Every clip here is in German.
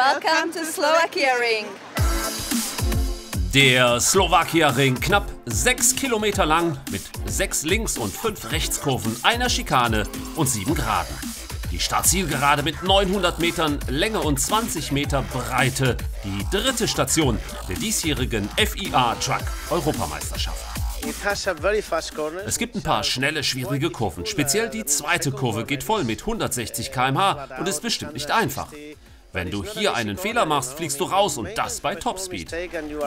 Welcome to Slovakia Ring. Der Slowakia Ring, knapp 6 Kilometer lang, mit 6 Links- und 5 Rechtskurven, einer Schikane und 7 Geraden. Die Startzielgerade mit 900 Metern Länge und 20 Meter Breite. Die dritte Station der diesjährigen FIA Truck Europameisterschaft. Es gibt ein paar schnelle, schwierige Kurven. Speziell die zweite Kurve geht voll mit 160 km/h und ist bestimmt nicht einfach. Wenn du hier einen Fehler machst, fliegst du raus und das bei Topspeed.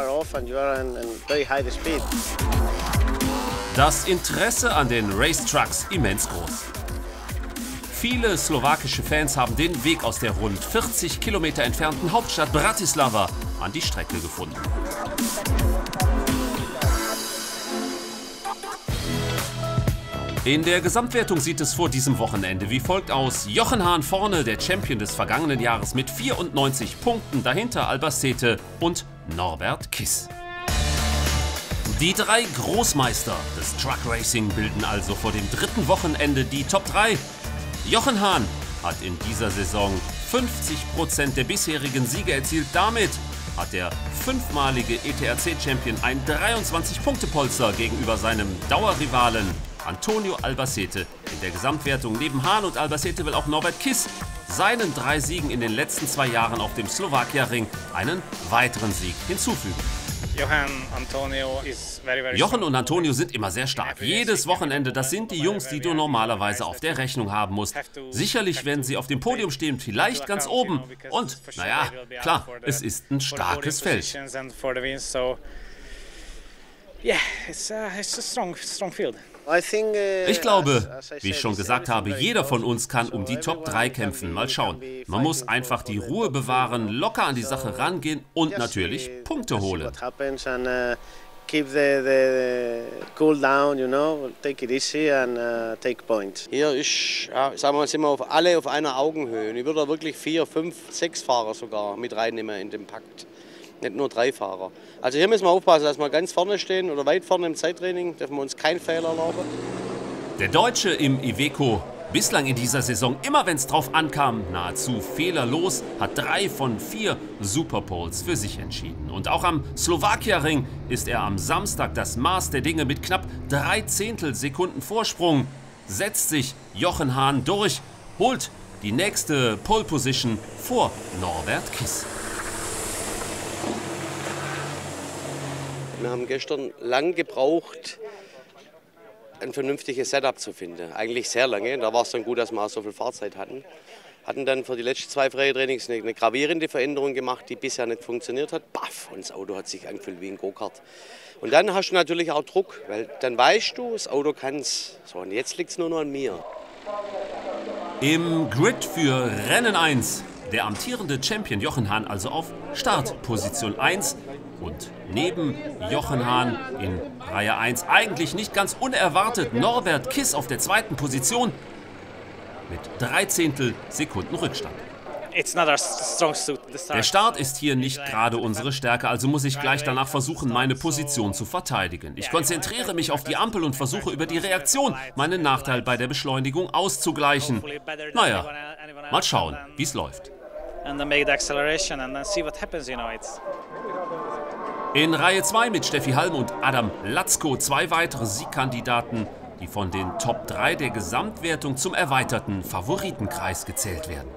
Das Interesse an den Racetrucks immens groß. Viele slowakische Fans haben den Weg aus der rund 40 Kilometer entfernten Hauptstadt Bratislava an die Strecke gefunden. In der Gesamtwertung sieht es vor diesem Wochenende wie folgt aus. Jochen Hahn vorne, der Champion des vergangenen Jahres mit 94 Punkten, dahinter Albacete und Norbert Kiss. Die drei Großmeister des Truck Racing bilden also vor dem dritten Wochenende die Top 3. Jochen Hahn hat in dieser Saison 50% der bisherigen Siege erzielt. Damit hat der fünfmalige ETRC-Champion ein 23-Punkte-Polster gegenüber seinem Dauerrivalen Antonio Albacete in der Gesamtwertung. Neben Hahn und Albacete will auch Norbert Kiss seinen 3 Siegen in den letzten 2 Jahren auf dem Slowakia Ring einen weiteren Sieg hinzufügen. Jochen und Antonio sind immer sehr stark. Jedes Wochenende, das sind die Jungs, die du normalerweise auf der Rechnung haben musst. Sicherlich werden sie auf dem Podium stehen, vielleicht ganz oben. Und, naja, klar, es ist ein starkes Feld. Ich glaube, wie ich schon gesagt habe, jeder von uns kann um die Top 3 kämpfen. Mal schauen. Man muss einfach die Ruhe bewahren, locker an die Sache rangehen und natürlich Punkte holen. Hier sagen wir, sind wir alle auf einer Augenhöhe. Und ich würde da wirklich 4, 5, 6 Fahrer sogar mit reinnehmen in den Pakt. Nicht nur 3 Fahrer. Also hier müssen wir aufpassen, dass wir ganz vorne stehen oder weit vorne im Zeittraining. Dürfen wir uns keinen Fehler erlauben. Der Deutsche im Iveco, bislang in dieser Saison, immer wenn es drauf ankam, nahezu fehlerlos, hat 3 von 4 Superpoles für sich entschieden. Und auch am Slowakia Ring ist er am Samstag das Maß der Dinge mit knapp 0,3 Sekunden Vorsprung. Setzt sich Jochen Hahn durch, holt die nächste Pole Position vor Norbert Kiss. Wir haben gestern lang gebraucht, ein vernünftiges Setup zu finden. Eigentlich sehr lange. Da war es dann gut, dass wir auch so viel Fahrzeit hatten. Hatten dann für die letzten 2 freie Trainings eine gravierende Veränderung gemacht, die bisher nicht funktioniert hat. Baff, und das Auto hat sich angefühlt wie ein Go-Kart. Und dann hast du natürlich auch Druck, weil dann weißt du, das Auto kann es. So, und jetzt liegt es nur noch an mir. Im Grid für Rennen 1. Der amtierende Champion Jochen Hahn also auf Startposition 1 und neben Jochen Hahn in Reihe 1 eigentlich nicht ganz unerwartet Norbert Kiss auf der 2. Position mit 0,3 Sekunden Rückstand. Der Start ist hier nicht gerade unsere Stärke, also muss ich gleich danach versuchen, meine Position zu verteidigen. Ich konzentriere mich auf die Ampel und versuche über die Reaktion meinen Nachteil bei der Beschleunigung auszugleichen. Naja, mal schauen, wie es läuft. In Reihe 2 mit Steffi Halm und Adam Latzko 2 weitere Siegkandidaten, die von den Top 3 der Gesamtwertung zum erweiterten Favoritenkreis gezählt werden.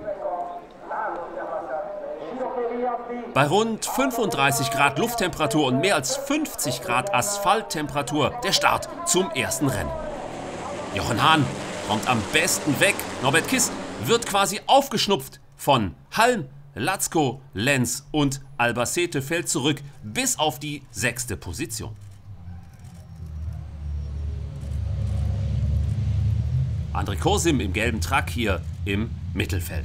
Bei rund 35 Grad Lufttemperatur und mehr als 50 Grad Asphalttemperatur der Start zum ersten Rennen. Jochen Hahn kommt am besten weg. Norbert Kiss wird quasi aufgeschnupft von Halm, Latzko, Lenz und Albacete, fällt zurück bis auf die 6. Position. André Kosim im gelben Truck hier im Mittelfeld.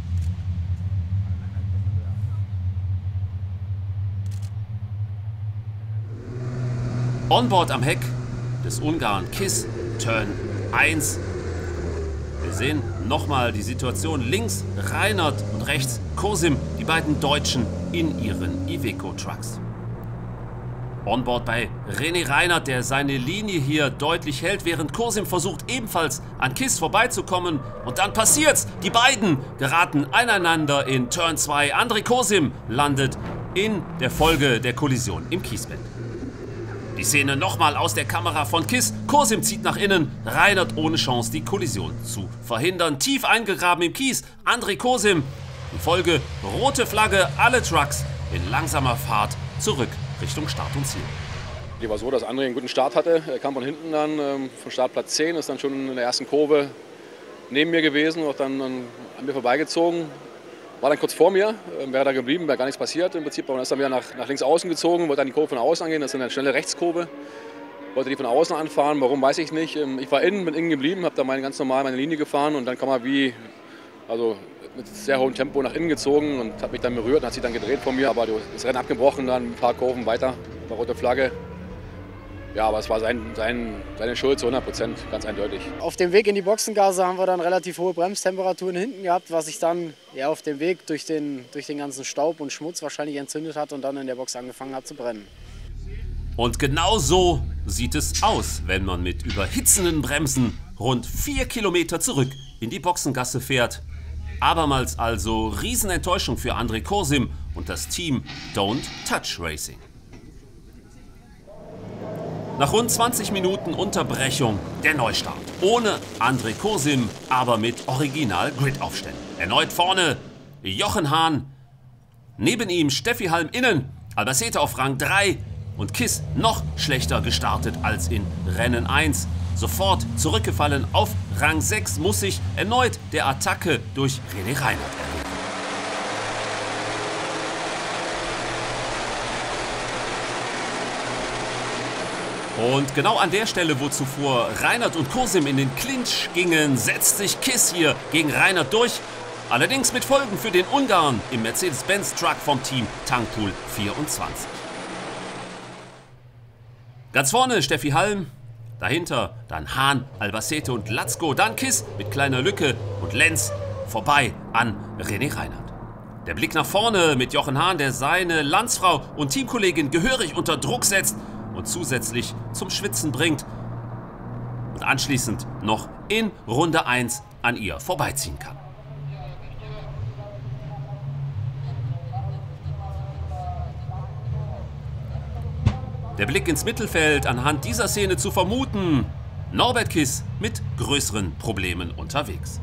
Onboard am Heck des Ungarn Kiss, Turn 1. Wir sehen nochmal die Situation. Links Reinert und rechts Kosim, die beiden Deutschen in ihren Iveco Trucks. Onboard bei René Reinhardt, der seine Linie hier deutlich hält, während Kosim versucht ebenfalls an Kiss vorbeizukommen. Und dann passiert's. Die beiden geraten aneinander in Turn 2. André Kosim landet in der Folge der Kollision im Kiesbett. Die Szene nochmal aus der Kamera von Kiss. Kosim zieht nach innen. Reinhardt ohne Chance, die Kollision zu verhindern. Tief eingegraben im Kies. André Kosim. Die Folge rote Flagge. Alle Trucks in langsamer Fahrt zurück Richtung Start und Ziel. Die war so, dass André einen guten Start hatte. Er kam von hinten dann, von Startplatz 10, ist dann schon in der ersten Kurve neben mir gewesen, auch dann an mir vorbeigezogen. War dann kurz vor mir, wäre da geblieben, wäre gar nichts passiert im Prinzip. Aber ist dann wieder nach links außen gezogen, wollte dann die Kurve von außen angehen, das ist eine schnelle Rechtskurve. Wollte die von außen anfahren, warum weiß ich nicht. Ich war innen, bin innen geblieben, habe da ganz normal meine Linie gefahren und dann kam er mit sehr hohem Tempo nach innen gezogen und hat mich dann berührt und hat sich dann gedreht von mir. Aber das Rennen abgebrochen, dann ein paar Kurven weiter, bei rote Flagge. Ja, aber es war seine Schuld zu 100%, ganz eindeutig. Auf dem Weg in die Boxengasse haben wir dann relativ hohe Bremstemperaturen hinten gehabt, was sich dann auf dem Weg durch den ganzen Staub und Schmutz wahrscheinlich entzündet hat und dann in der Box angefangen hat zu brennen. Und genau so sieht es aus, wenn man mit überhitzenden Bremsen rund 4 Kilometer zurück in die Boxengasse fährt. Abermals also Riesenenttäuschung für André Kosim und das Team Don't Touch Racing. Nach rund 20 Minuten Unterbrechung der Neustart. Ohne André Kosim, aber mit Original-Grid-Aufständen. Erneut vorne Jochen Hahn, neben ihm Steffi Halm innen, Albacete auf Rang 3 und Kiss noch schlechter gestartet als in Rennen 1. Sofort zurückgefallen auf Rang 6, muss sich erneut der Attacke durch René Reinhardt erlegen. Und genau an der Stelle, wo zuvor Reinhardt und Kosim in den Clinch gingen, setzt sich Kiss hier gegen Reinhardt durch. Allerdings mit Folgen für den Ungarn im Mercedes-Benz-Truck vom Team Tankpool 24. Ganz vorne Steffi Halm. Dahinter dann Hahn, Albacete und Latzko, dann Kiss mit kleiner Lücke und Lenz vorbei an René Reinhardt. Der Blick nach vorne mit Jochen Hahn, der seine Landsfrau und Teamkollegin gehörig unter Druck setzt und zusätzlich zum Schwitzen bringt und anschließend noch in Runde 1 an ihr vorbeiziehen kann. Der Blick ins Mittelfeld, anhand dieser Szene zu vermuten, Norbert Kiss mit größeren Problemen unterwegs.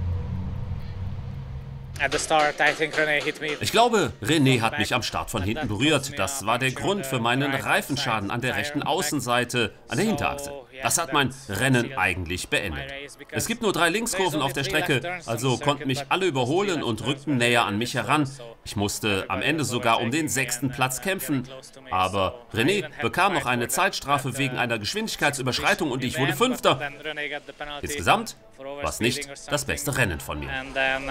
Ich glaube, René hat mich am Start von hinten berührt. Das war der Grund für meinen Reifenschaden an der rechten Außenseite, an der Hinterachse. Das hat mein Rennen eigentlich beendet. Es gibt nur 3 Linkskurven auf der Strecke, also konnten mich alle überholen und rückten näher an mich heran. Ich musste am Ende sogar um den 6. Platz kämpfen. Aber René bekam noch eine Zeitstrafe wegen einer Geschwindigkeitsüberschreitung und ich wurde 5. Insgesamt war es nicht das beste Rennen von mir.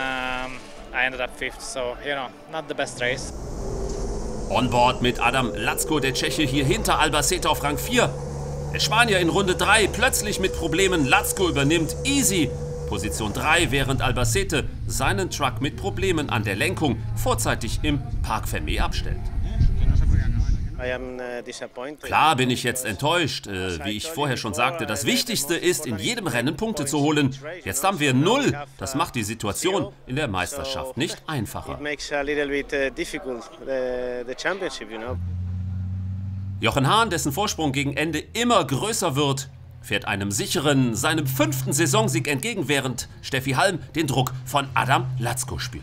Onboard mit Adam Latzko, der Tscheche, hier hinter Albacete auf Rang 4. Der Spanier in Runde 3 plötzlich mit Problemen. Latzko übernimmt easy Position 3, während Albacete seinen Truck mit Problemen an der Lenkung vorzeitig im Parc Fermé abstellt. Klar bin ich jetzt enttäuscht, wie ich vorher schon sagte. Das Wichtigste ist, in jedem Rennen Punkte zu holen. Jetzt haben wir 0. Das macht die Situation in der Meisterschaft nicht einfacher. Jochen Hahn, dessen Vorsprung gegen Ende immer größer wird, fährt einem sicheren, seinem 5. Saisonsieg entgegen, während Steffi Halm den Druck von Adam Latzko spürt.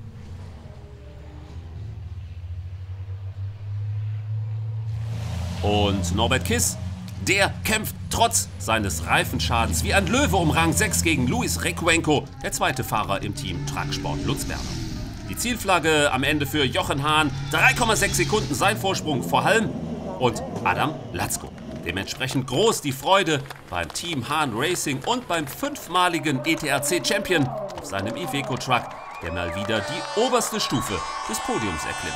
Und Norbert Kiss, der kämpft trotz seines Reifenschadens wie ein Löwe um Rang 6 gegen Luis Recuenco, der zweite Fahrer im Team Trucksport Lutz Berner. Die Zielflagge am Ende für Jochen Hahn, 3,6 Sekunden sein Vorsprung vor Halm und Adam Latzko. Dementsprechend groß die Freude beim Team Hahn Racing und beim 5-maligen ETRC-Champion auf seinem Iveco-Truck, der mal wieder die oberste Stufe des Podiums erklimmt.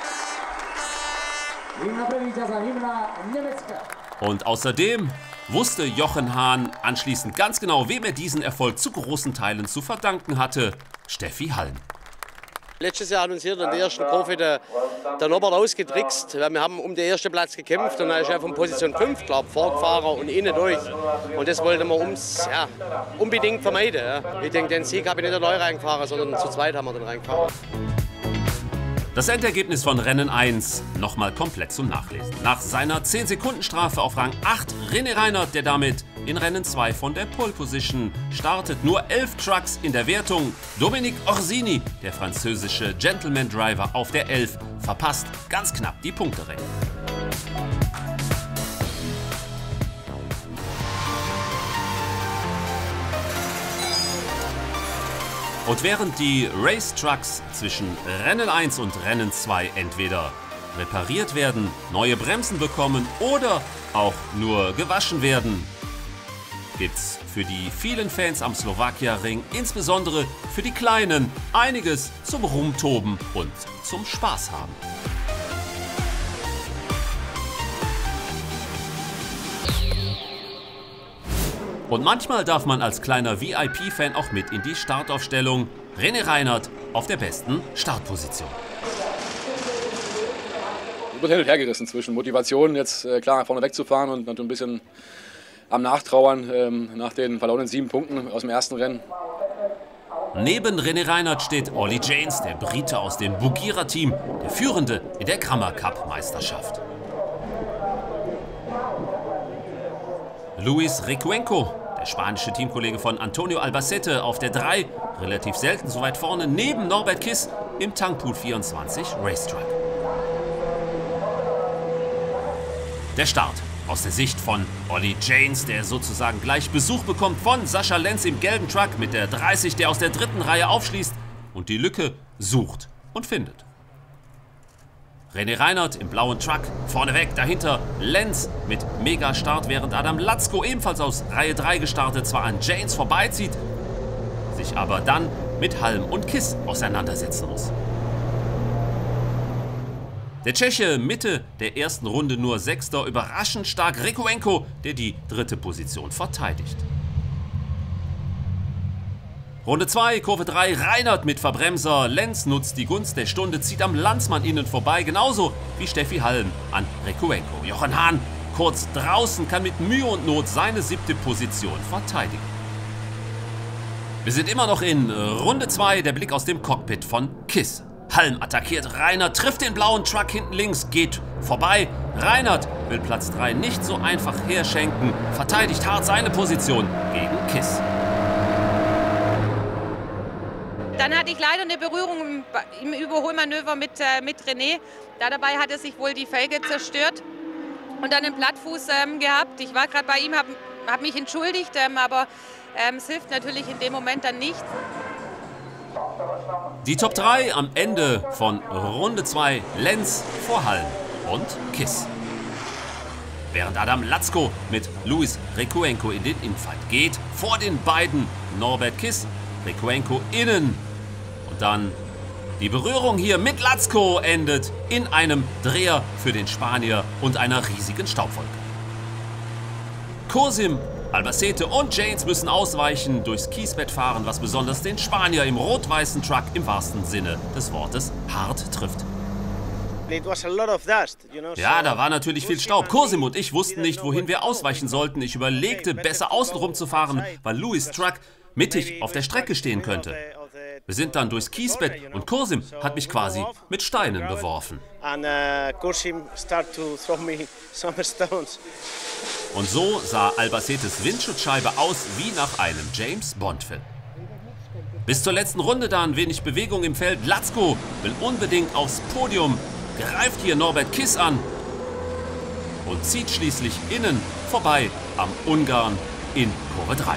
Und außerdem wusste Jochen Hahn anschließend ganz genau, wem er diesen Erfolg zu großen Teilen zu verdanken hatte: Steffi Halm. Letztes Jahr hat uns hier in der ersten Kurve der Norbert ausgetrickst. Wir haben um den ersten Platz gekämpft und da ist er von Position 5, glaube ich, vorgefahren und innen durch. Und das wollten wir unbedingt vermeiden. Ja. Ich denke, den Sieg habe ich nicht allein reingefahren, sondern zu zweit haben wir den reingefahren. Das Endergebnis von Rennen 1 nochmal komplett zum Nachlesen. Nach seiner 10-Sekunden-Strafe auf Rang 8 René Reinert, der damit in Rennen 2 von der Pole Position startet. Nur 11 Trucks in der Wertung. Dominique Orsini, der französische Gentleman-Driver auf der 11, verpasst ganz knapp die Punkteränge. Und während die Race-Trucks zwischen Rennen 1 und Rennen 2 entweder repariert werden, neue Bremsen bekommen oder auch nur gewaschen werden, gibt's für die vielen Fans am Slowakia-Ring, insbesondere für die Kleinen, einiges zum Rumtoben und zum Spaß haben. Und manchmal darf man als kleiner VIP-Fan auch mit in die Startaufstellung. René Reinert auf der besten Startposition. Ich bin hin und her gerissen zwischen Motivation, jetzt klar vorne wegzufahren und ein bisschen am Nachtrauern nach den verlorenen 7 Punkten aus dem ersten Rennen. Neben René Reinert steht Ollie Janes, der Brite aus dem Bugira-Team, der Führende in der Grammer Cup-Meisterschaft. Luis Recuenco, der spanische Teamkollege von Antonio Albacete, auf der 3, relativ selten so weit vorne, neben Norbert Kiss im Tankpool 24 Racetrack. Der Start aus der Sicht von Ollie Janes, der sozusagen gleich Besuch bekommt von Sascha Lenz im gelben Truck mit der 30, der aus der 3. Reihe aufschließt und die Lücke sucht und findet. René Reinert im blauen Truck, vorneweg, dahinter Lenz mit Mega-Start, während Adam Latzko ebenfalls aus Reihe 3 gestartet zwar an Janes vorbeizieht, sich aber dann mit Halm und Kiss auseinandersetzen muss. Der Tscheche Mitte der ersten Runde nur 6. Überraschend stark Recuenco, der die 3. Position verteidigt. Runde 2, Kurve 3, Reinert mit Verbremser. Lenz nutzt die Gunst der Stunde, zieht am Landsmann innen vorbei, genauso wie Steffi Halm an Recuenco. Jochen Hahn kurz draußen, kann mit Mühe und Not seine 7. Position verteidigen. Wir sind immer noch in Runde 2, der Blick aus dem Cockpit von Kiss. Halm attackiert Reinert, trifft den blauen Truck hinten links, geht vorbei. Reinert will Platz 3 nicht so einfach herschenken, verteidigt hart seine Position gegen Kiss. Dann hatte ich leider eine Berührung im Überholmanöver mit René. Dabei hat er sich wohl die Felge zerstört und dann einen Plattfuß gehabt. Ich war gerade bei ihm, habe mich entschuldigt, aber es hilft natürlich in dem Moment dann nicht. Die Top 3 am Ende von Runde 2, Lenz vor Halm und Kiss. Während Adam Latzko mit Luis Recuenco in den Infight geht, vor den beiden Norbert Kiss, Recuenco innen. Und dann die Berührung hier mit Latzko endet in einem Dreher für den Spanier und einer riesigen Staubwolke. Kosim, Albacete und Janes müssen ausweichen, durchs Kiesbett fahren, was besonders den Spanier im rot-weißen Truck im wahrsten Sinne des Wortes hart trifft. Ja, da war natürlich viel Staub. Kosim und ich wussten nicht, wohin wir ausweichen sollten. Ich überlegte, besser außenrum zu fahren, weil Louis' Truck mittig auf der Strecke stehen könnte. Wir sind dann durchs Kiesbett und Kosim hat mich quasi mit Steinen beworfen. Und so sah Albacetes Windschutzscheibe aus wie nach einem James-Bond-Film. Bis zur letzten Runde dann wenig Bewegung im Feld. Latzko will unbedingt aufs Podium, greift hier Norbert Kiss an und zieht schließlich innen vorbei am Ungarn in Kurve 3.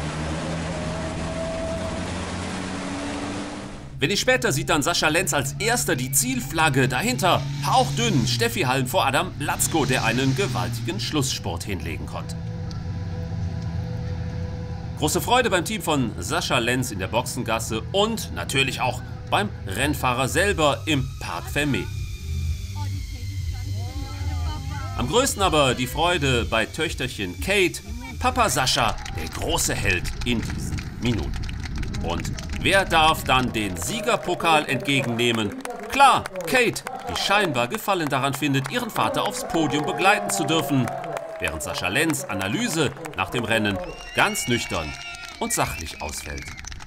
Wenig später sieht dann Sascha Lenz als erster die Zielflagge. Dahinter hauchdünn Steffi Halm vor Adam Latzko, der einen gewaltigen Schlussspurt hinlegen konnte. Große Freude beim Team von Sascha Lenz in der Boxengasse und natürlich auch beim Rennfahrer selber im Parc Fermé. Am größten aber die Freude bei Töchterchen Kate, Papa Sascha, der große Held in diesen Minuten. Und Wer darf dann den Siegerpokal entgegennehmen? Klar, Kate, die scheinbar Gefallen daran findet, ihren Vater aufs Podium begleiten zu dürfen. Während Sascha Lenz Analyse nach dem Rennen ganz nüchtern und sachlich ausfällt.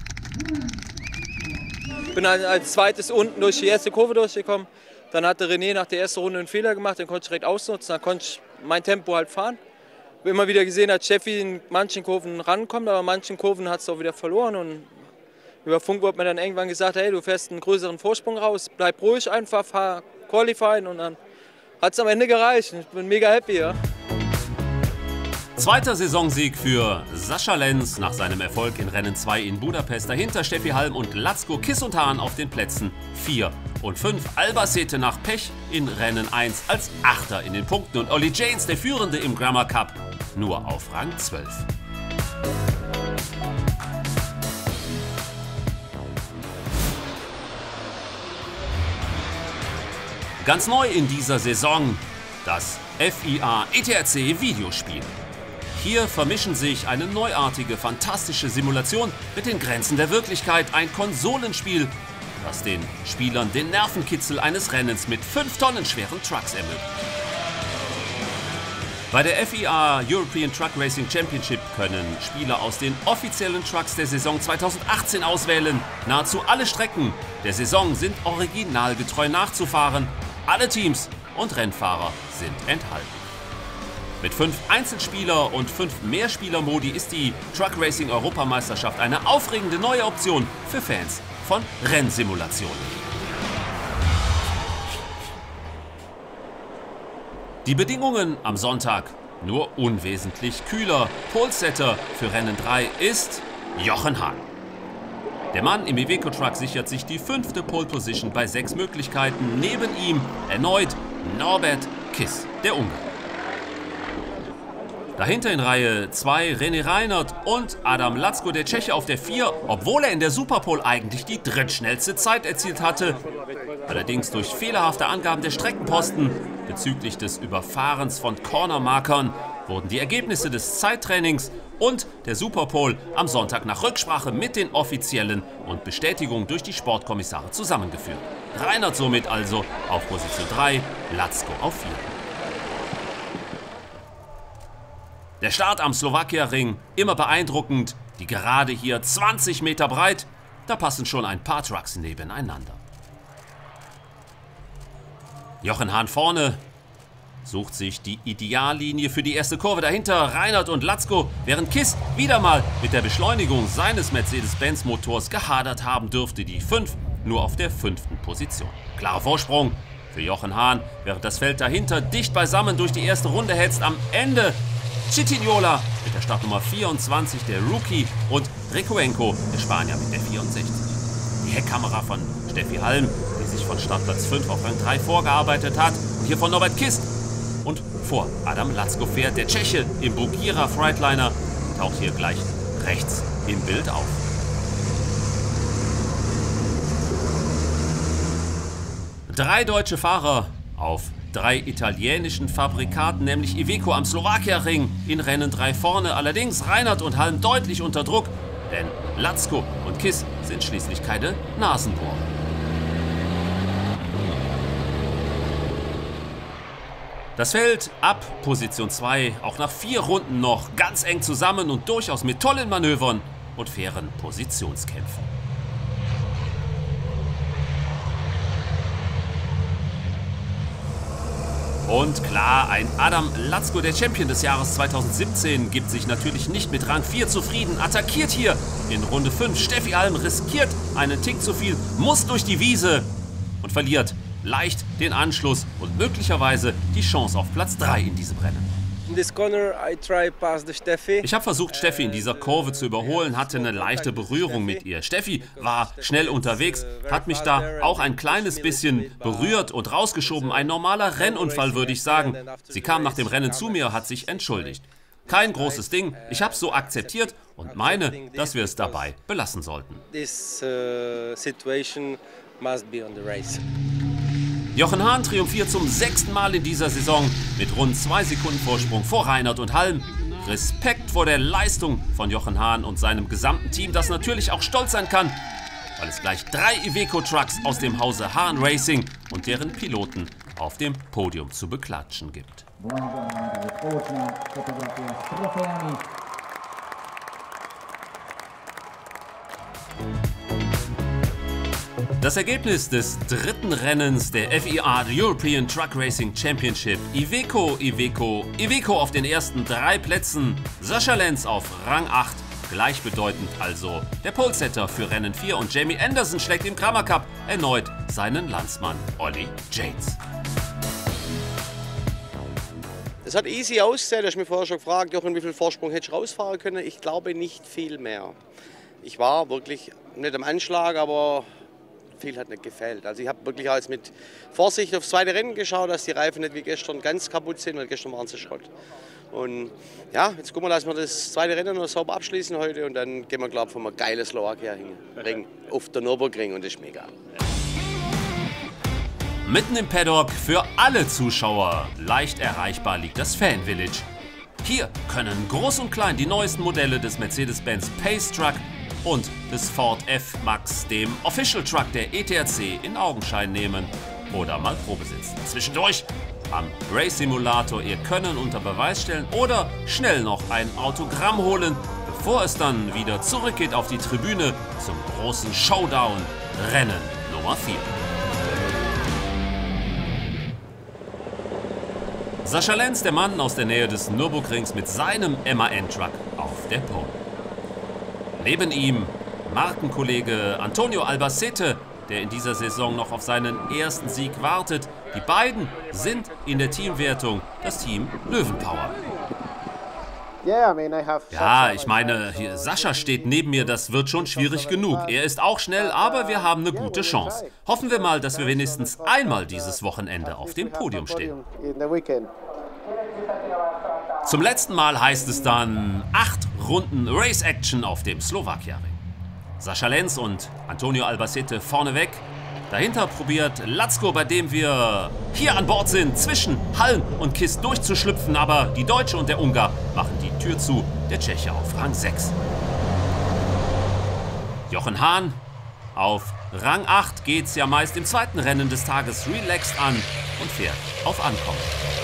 Ich bin als zweites unten durch die erste Kurve durchgekommen. Dann hatte René nach der ersten Runde einen Fehler gemacht, den konnte ich direkt ausnutzen. Dann konnte ich mein Tempo halt fahren. Ich habe immer wieder gesehen, dass Steffi in manchen Kurven rankommt, aber in manchen Kurven hat es auch wieder verloren. Und über Funk wurde mir dann irgendwann gesagt, hey, du fährst einen größeren Vorsprung raus, bleib ruhig einfach, fahr Qualifying. Und dann hat es am Ende gereicht. Ich bin mega happy. Ja. Zweiter Saisonsieg für Sascha Lenz nach seinem Erfolg in Rennen 2 in Budapest. Dahinter Steffi Halm und Latzko, Kiss und Hahn auf den Plätzen 4 und 5. Albacete nach Pech in Rennen 1 als Achter in den Punkten. Und Ollie Janes, der Führende im Grammar Cup, nur auf Rang 12. Ganz neu in dieser Saison das FIA ETRC Videospiel. Hier vermischen sich eine neuartige, fantastische Simulation mit den Grenzen der Wirklichkeit. Ein Konsolenspiel, das den Spielern den Nervenkitzel eines Rennens mit 5 Tonnen schweren Trucks ermöglicht. Bei der FIA European Truck Racing Championship können Spieler aus den offiziellen Trucks der Saison 2018 auswählen. Nahezu alle Strecken der Saison sind originalgetreu nachzufahren. Alle Teams und Rennfahrer sind enthalten. Mit 5 Einzelspieler- und 5 Mehrspieler-Modi ist die Truck Racing Europameisterschaft eine aufregende neue Option für Fans von Rennsimulationen. Die Bedingungen am Sonntag nur unwesentlich kühler. Polesetter für Rennen 3 ist Jochen Hahn. Der Mann im Iveco Truck sichert sich die 5. Pole Position bei 6 Möglichkeiten. Neben ihm erneut Norbert Kiss, der Ungar. Dahinter in Reihe 2 René Reinert und Adam Latzko, der Tscheche, auf der 4, obwohl er in der Superpole eigentlich die drittschnellste Zeit erzielt hatte. Allerdings durch fehlerhafte Angaben der Streckenposten bezüglich des Überfahrens von Cornermarkern wurden die Ergebnisse des Zeittrainings und der Superpole am Sonntag nach Rücksprache mit den Offiziellen und Bestätigung durch die Sportkommissare zusammengeführt. Reinert somit also auf Position 3, Latzko auf 4. Der Start am Slowakia-Ring, immer beeindruckend, die Gerade hier 20 Meter breit, da passen schon ein paar Trucks nebeneinander. Jochen Hahn vorne sucht sich die Ideallinie für die erste Kurve, dahinter Reinert und Latzko, während Kiss wieder mal mit der Beschleunigung seines Mercedes-Benz-Motors gehadert haben dürfte, die 5 nur auf der 5. Position. Klarer Vorsprung für Jochen Hahn, während das Feld dahinter dicht beisammen durch die erste Runde hetzt. Am Ende Citignola mit der Startnummer 24, der Rookie, und Recuenco, der Spanier, mit der 64. Die Heckkamera von Steffi Halm, die sich von Startplatz 5 auf Rang 3 vorgearbeitet hat. Und hier von Norbert Kiss. Und vor Adam Latzko fährt der Tscheche im Bugira Freightliner, taucht hier gleich rechts im Bild auf. Drei deutsche Fahrer auf 3 italienischen Fabrikaten, nämlich Iveco am Slowakia-Ring in Rennen 3 vorne. Allerdings Reinert und Halm deutlich unter Druck, denn Latzko und Kiss sind schließlich keine Nasenbohrer. Das Feld ab Position 2 auch nach 4 Runden noch ganz eng zusammen und durchaus mit tollen Manövern und fairen Positionskämpfen. Und klar, ein Adam Latzko, der Champion des Jahres 2017, gibt sich natürlich nicht mit Rang 4 zufrieden. Attackiert hier in Runde 5. Steffi Halm riskiert einen Tick zu viel, muss durch die Wiese und verliert leicht den Anschluss und möglicherweise die Chance auf Platz 3 in diesem Rennen. Ich habe versucht, Steffi in dieser Kurve zu überholen, hatte eine leichte Berührung mit ihr. Steffi war schnell unterwegs, hat mich da auch ein kleines bisschen berührt und rausgeschoben. Ein normaler Rennunfall, würde ich sagen. Sie kam nach dem Rennen zu mir, hat sich entschuldigt. Kein großes Ding, ich habe es so akzeptiert und meine, dass wir es dabei belassen sollten. Jochen Hahn triumphiert zum 6. Mal in dieser Saison mit rund 2 Sekunden Vorsprung vor Reinert und Halm. Respekt vor der Leistung von Jochen Hahn und seinem gesamten Team, das natürlich auch stolz sein kann weil es gleich 3 Iveco-Trucks aus dem Hause Hahn Racing und deren Piloten auf dem Podium zu beklatschen gibt. Das Ergebnis des dritten Rennens der FIA European Truck Racing Championship: Iveco, Iveco, Iveco auf den ersten 3 Plätzen, Sascha Lenz auf Rang 8, gleichbedeutend also der Polesetter für Rennen 4, und Jamie Anderson schlägt im Kramer Cup erneut seinen Landsmann Ollie Yates. Es hat easy ausgesehen, du hast mich vorher schon gefragt, Jochen, wie viel Vorsprung hätte ich rausfahren können? Ich glaube nicht viel mehr. Ich war wirklich nicht am Anschlag, aber viel hat nicht gefällt. Also ich habe wirklich als mit Vorsicht aufs zweite Rennen geschaut, dass die Reifen nicht wie gestern ganz kaputt sind, weil gestern waren sie Schrott. Und ja, jetzt gucken wir, dass wir das zweite Rennen noch sauber abschließen heute, und dann gehen wir, glaube ich, von einem geilen Slowakia-Ring auf der Nürburgring, und das ist mega. Mitten im Paddock für alle Zuschauer leicht erreichbar liegt das Fan Village. Hier können groß und klein die neuesten Modelle des Mercedes-Benz Pace Truck und des Ford F-Max, dem Official Truck der ETRC, in Augenschein nehmen oder mal Probe sitzen. Zwischendurch am Race Simulator ihr Können unter Beweis stellen oder schnell noch ein Autogramm holen, bevor es dann wieder zurückgeht auf die Tribüne zum großen Showdown Rennen Nummer 4. Sascha Lenz, der Mann aus der Nähe des Nürburgrings mit seinem MAN-Truck auf der Pole. Neben ihm Markenkollege Antonio Albacete, der in dieser Saison noch auf seinen ersten Sieg wartet. Die beiden sind in der Teamwertung das Team Löwenpower. Ja, ich meine, hier, Sascha steht neben mir, das wird schon schwierig genug. Er ist auch schnell, aber wir haben eine gute Chance. Hoffen wir mal, dass wir wenigstens einmal dieses Wochenende auf dem Podium stehen. Zum letzten Mal heißt es dann 8 Runden Race Action auf dem Slowakia-Ring. Sascha Lenz und Antonio Albacete vorneweg. Dahinter probiert Latzko, bei dem wir hier an Bord sind, zwischen Hallen und Kist durchzuschlüpfen, aber die Deutsche und der Ungar machen die Tür zu, der Tscheche auf Rang 6. Jochen Hahn auf Rang 8 geht's ja meist im zweiten Rennen des Tages relaxed an und fährt auf Ankommen.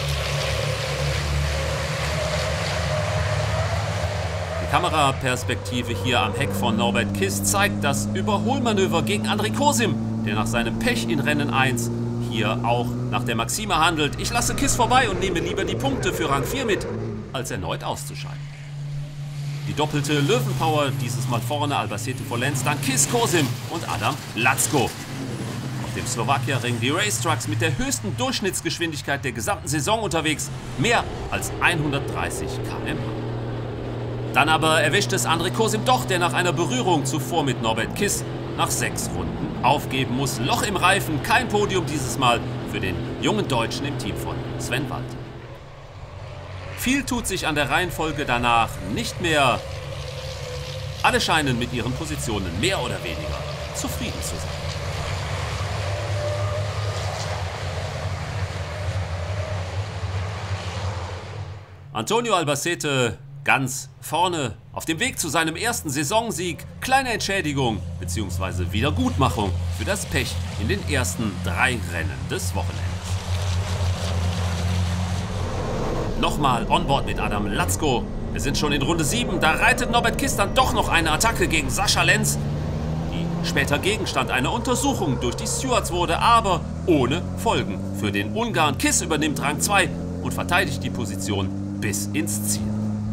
Die Kameraperspektive hier am Heck von Norbert Kist zeigt das Überholmanöver gegen André Kosim, der nach seinem Pech in Rennen 1 hier auch nach der Maxime handelt: Ich lasse Kist vorbei und nehme lieber die Punkte für Rang 4 mit, als erneut auszuscheiden. Die doppelte Löwenpower, dieses Mal vorne Albacete vor Lenz, dann Kist, Kosim und Adam Latzko. Auf dem Slowakia-Ring die Race-Trucks mit der höchsten Durchschnittsgeschwindigkeit der gesamten Saison unterwegs, mehr als 130 km/h. Dann aber erwischt es André Kosim doch, der nach einer Berührung zuvor mit Norbert Kiss nach 6 Runden aufgeben muss. Loch im Reifen, kein Podium dieses Mal für den jungen Deutschen im Team von Sven Wald. Viel tut sich an der Reihenfolge danach nicht mehr. Alle scheinen mit ihren Positionen mehr oder weniger zufrieden zu sein. Antonio Albacete ganz vorne, auf dem Weg zu seinem ersten Saisonsieg. Kleine Entschädigung bzw. Wiedergutmachung für das Pech in den ersten 3 Rennen des Wochenendes. Nochmal onboard mit Adam Latzko. Wir sind schon in Runde 7, da reitet Norbert Kist dann doch noch eine Attacke gegen Sascha Lenz, die später Gegenstand einer Untersuchung durch die Stewards wurde, aber ohne Folgen für den Ungarn. Kiss übernimmt Rang 2 und verteidigt die Position bis ins Ziel.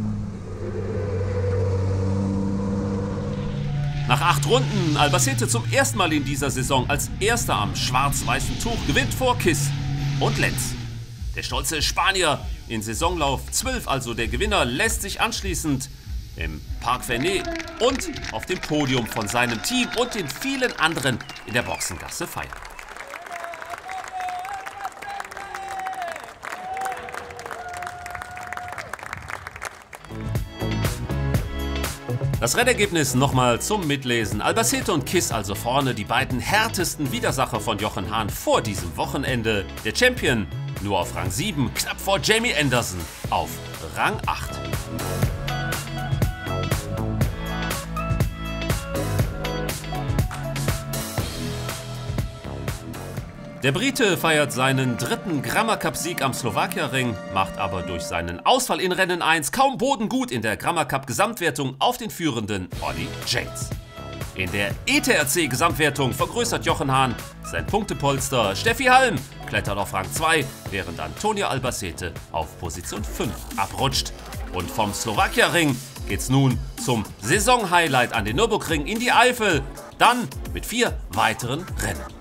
Nach 8 Runden Albacete zum ersten Mal in dieser Saison als erster am schwarz-weißen Tuch, gewinnt vor Kiss und Lenz. Der stolze Spanier in Saisonlauf 12, also der Gewinner, lässt sich anschließend im Parc Fernet und auf dem Podium von seinem Team und den vielen anderen in der Boxengasse feiern. Das Rennergebnis nochmal zum Mitlesen. Albacete und Kiss also vorne, die beiden härtesten Widersacher von Jochen Hahn vor diesem Wochenende. Der Champion nur auf Rang 7, knapp vor Jamie Anderson auf Rang 8. Der Brite feiert seinen 3. Gramma Cup Sieg am Slowakia-Ring, macht aber durch seinen Ausfall in Rennen 1 kaum bodengut in der Gramma Cup Gesamtwertung auf den führenden Ollie James. In der ETRC Gesamtwertung vergrößert Jochen Hahn sein Punktepolster. Steffi Halm klettert auf Rang 2, während Antonio Albacete auf Position 5 abrutscht. Und vom Slowakia-Ring geht's nun zum Saisonhighlight an den Nürburgring in die Eifel, dann mit 4 weiteren Rennen.